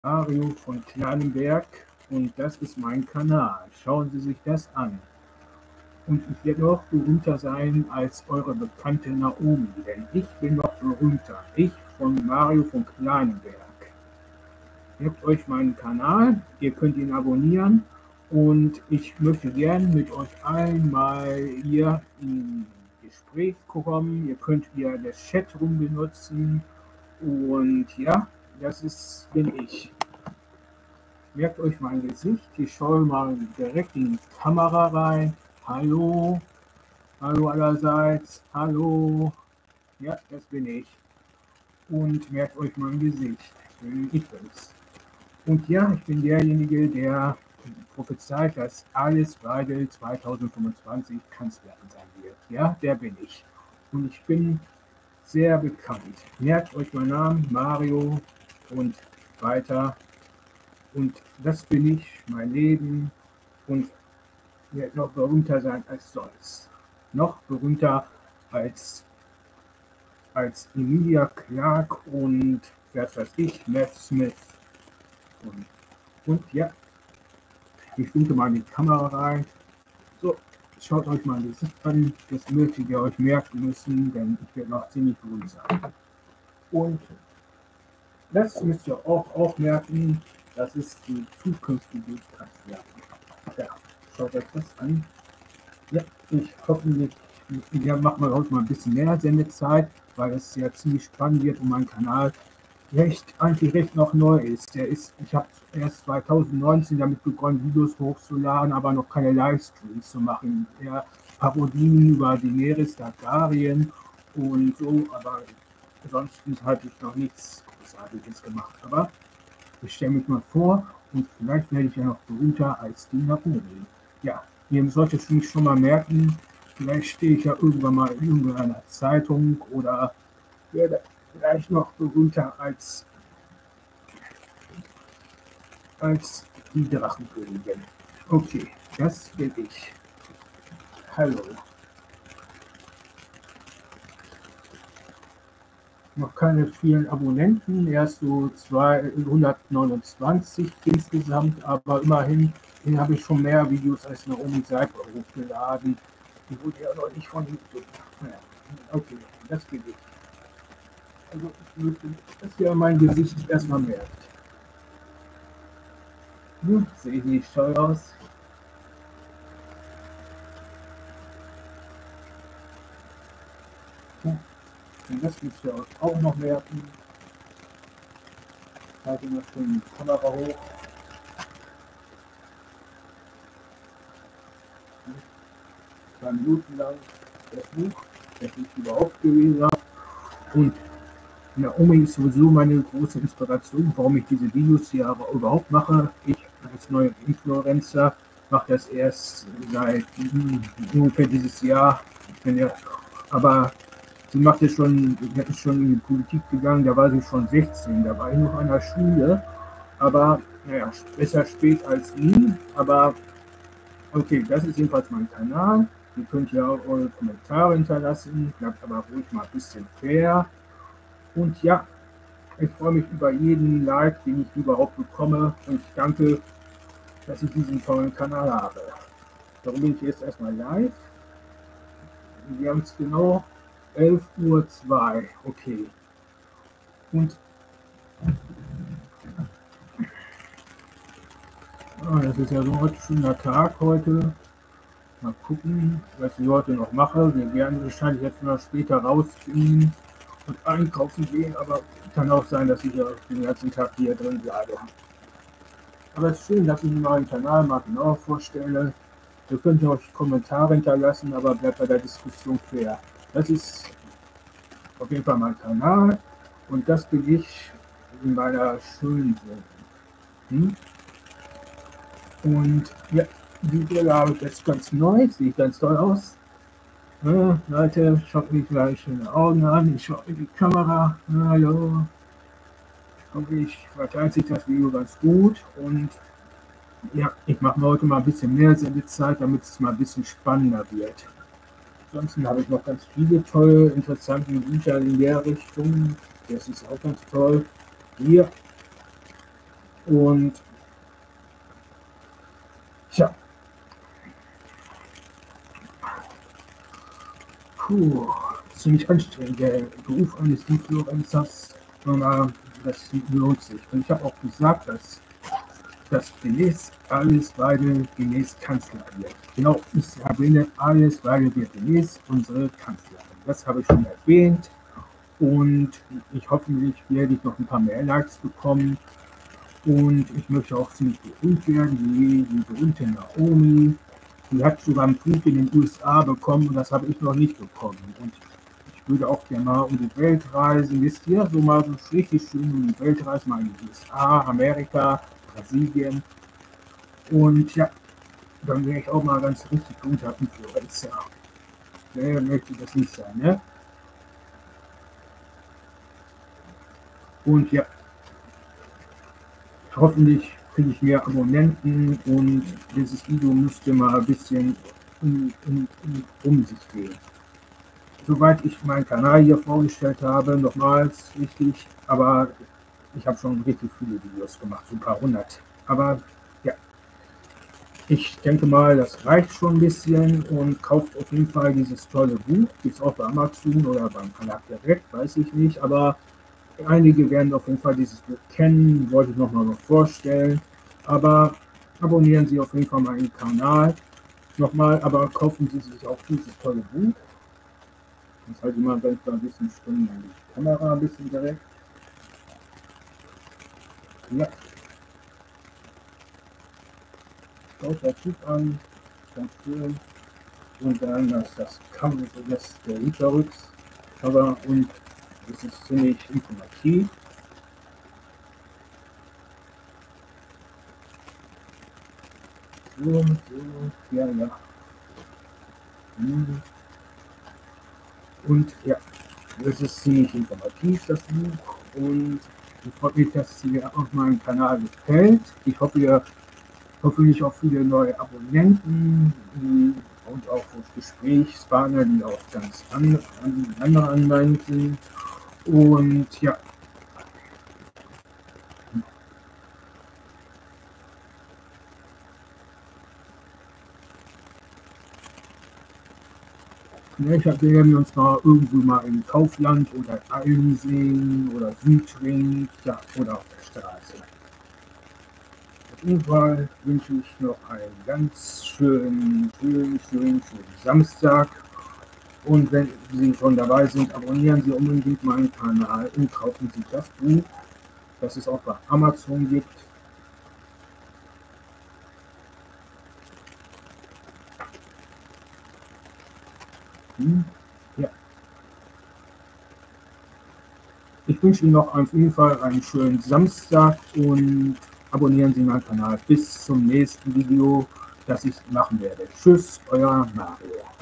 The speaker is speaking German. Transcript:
Mario von Kleinenberg und das ist mein Kanal. Schauen Sie sich das an. Und ich werde noch berühmter sein als eure bekannte Naomi, denn ich bin noch berühmter. Ich von Mario von Kleinenberg. Gebt euch meinen Kanal, ihr könnt ihn abonnieren und ich möchte gerne mit euch allen mal hier in Gespräch kommen. Ihr könnt hier das Chatroom benutzen und ja, bin ich. Merkt euch mein Gesicht, ich schaue mal direkt in die Kamera rein. Hallo, hallo allerseits, hallo. Ja, das bin ich. Und merkt euch mein Gesicht, ich bin's. Und ja, ich bin derjenige, der prophezeit, dass Alice Weidel 2025 Kanzlerin sein wird. Ja, der bin ich. Und ich bin sehr bekannt. Merkt euch meinen Namen, Mario und weiter. Und das bin ich, mein Leben und werde noch berühmter sein als sonst. Noch berühmter als Emilia Clarke und was weiß ich, Matt Smith. Und ja, ich winke mal in die Kamera rein. So, schaut euch mal das Gesicht an. Das möchtet ihr euch merken müssen, denn ich werde noch ziemlich berühmt sein. Und das müsst ihr auch merken. Das ist die zukünftige Kanzlerin. Ja, schaut euch das an. Ja, ich hoffe, wir machen heute mal ein bisschen mehr Sendezeit, weil es ja ziemlich spannend wird und mein Kanal eigentlich recht noch neu ist. Ich habe erst 2019 damit begonnen, Videos hochzuladen, aber noch keine Livestreams zu machen. Eher Parodien über Daenerys Targaryen und so, aber ansonsten habe ich noch nichts Großartiges gemacht. Aber ich stelle mich mal vor und vielleicht werde ich ja noch berühmter als die Naomi. Ja, ihr solltet mich schon mal merken, vielleicht stehe ich ja irgendwann mal in irgendeiner Zeitung oder werde vielleicht noch berühmter als die Drachenkönigin. Okay, das bin ich. Hallo. Noch keine vielen Abonnenten, erst so 229 insgesamt, aber immerhin habe ich schon mehr Videos als Naomi Seifer hochgeladen. Die wurde ja noch nicht von YouTube. Ja, okay, das bin ich. Also ich möchte, dass ihr mein Gesicht erstmal merkt. Sehe ich nicht toll aus? Und das müsst ihr euch auch noch merken. Ich halte mal schon die Kamera hoch. 2 Minuten lang das Buch, das ich überhaupt gelesen habe. Und Naomi ist sowieso meine große Inspiration, warum ich diese Videos hier überhaupt mache. Ich als neuer Influencer mache das erst seit ungefähr dieses Jahr. Aber sie ist schon in die Politik gegangen, da war sie schon 16, da war ich noch an der Schule. Aber naja, besser spät als nie. Aber okay, das ist jedenfalls mein Kanal. Ihr könnt ja auch eure Kommentare hinterlassen, bleibt aber ruhig mal ein bisschen fair. Und ja, ich freue mich über jeden Like, den ich überhaupt bekomme. Und ich danke, dass ich diesen tollen Kanal habe. Darum bin ich jetzt erstmal live. Wir haben es genau 11:02 Uhr. Okay. Und das ist ja so ein schöner Tag heute. Mal gucken, was ich heute noch mache. Wir werden wahrscheinlich jetzt noch später rausziehen und einkaufen gehen, aber kann auch sein, dass ich ja den ganzen Tag hier drin bleibe. Aber es ist schön, dass ich mir meinen Kanal mal genauer vorstelle. Ihr könnt euch Kommentare hinterlassen, aber bleibt bei der Diskussion fair. Das ist auf jeden Fall mein Kanal und das bin ich in meiner schönen Wohnung. Und ja, die Brille habe ich jetzt ganz neu, sieht ganz toll aus. Ja, Leute, schaut mich gleich in die Augen an, ich schaue in die Kamera. Hallo. Hoffentlich verteilt sich das Video ganz gut und ja, ich mache mir heute mal ein bisschen mehr Sendezeit, damit es mal ein bisschen spannender wird. Ansonsten habe ich noch ganz viele tolle, interessante Bücher in der Richtung. Das ist auch ganz toll. Hier Und tja, ziemlich anstrengend. Der Beruf eines Influencers, das lohnt sich. Und ich habe auch gesagt, dass das demnächst alles beide demnächst Kanzler wird. Genau, ich erwähne alles, weil wir demnächst unsere Kanzlerin. Das habe ich schon erwähnt. Und hoffentlich werde ich noch ein paar mehr Likes bekommen. Und ich möchte auch ziemlich berühmt werden, wie die berühmte Naomi. Die hat sogar einen Flug in den USA bekommen und das habe ich noch nicht bekommen. Und ich würde auch gerne mal um die Welt reisen. Wisst ihr, so mal so richtig schön um die Welt reisen, mal in die USA, Amerika, Brasilien. Und ja, dann wäre ich auch mal ganz richtig guter Influencer. Wer möchte das nicht sein, ne? Und ja, hoffentlich kriege ich mehr Abonnenten und dieses Video müsste mal ein bisschen um sich gehen. Soweit ich meinen Kanal hier vorgestellt habe, nochmals richtig, aber ich habe schon richtig viele Videos gemacht, so ein paar hundert. Aber ja, ich denke mal, das reicht schon ein bisschen und kauft auf jeden Fall dieses tolle Buch. Gibt es auch bei Amazon oder beim Verlag direkt, weiß ich nicht, aber einige werden auf jeden Fall dieses Buch kennen, wollte ich nochmal noch vorstellen. Aber abonnieren Sie auf jeden Fall meinen Kanal. Nochmal, aber kaufen Sie sich auch dieses tolle Buch. Jetzt halte ich mal ganz ein bisschen stumm die Kamera ein bisschen direkt. Ja. Schaut das Buch an, ganz schön. Und dann das Cover, das der Hinterrückscover und es ist ziemlich informativ. So, ja. Und ja, das ist ziemlich informativ, das Buch. Und ich freue mich, dass es dir auf meinem Kanal gefällt. Ich hoffe, ihr hoffentlich auch viele neue Abonnenten und auch Gesprächspartner, die auch ganz andere Anwendungen sind. Und ja, vielleicht werden wir uns mal irgendwo mal im Kaufland oder Aldi sehen oder Südring, ja, oder auf der Straße. Auf jeden Fall wünsche ich noch einen ganz schönen Samstag. Und wenn Sie schon dabei sind, abonnieren Sie unbedingt meinen Kanal und kaufen Sie das Buch, das es auch bei Amazon gibt. Ja. Ich wünsche Ihnen noch auf jeden Fall einen schönen Samstag und abonnieren Sie meinen Kanal. Bis zum nächsten Video, das ich machen werde. Tschüss, euer Mario.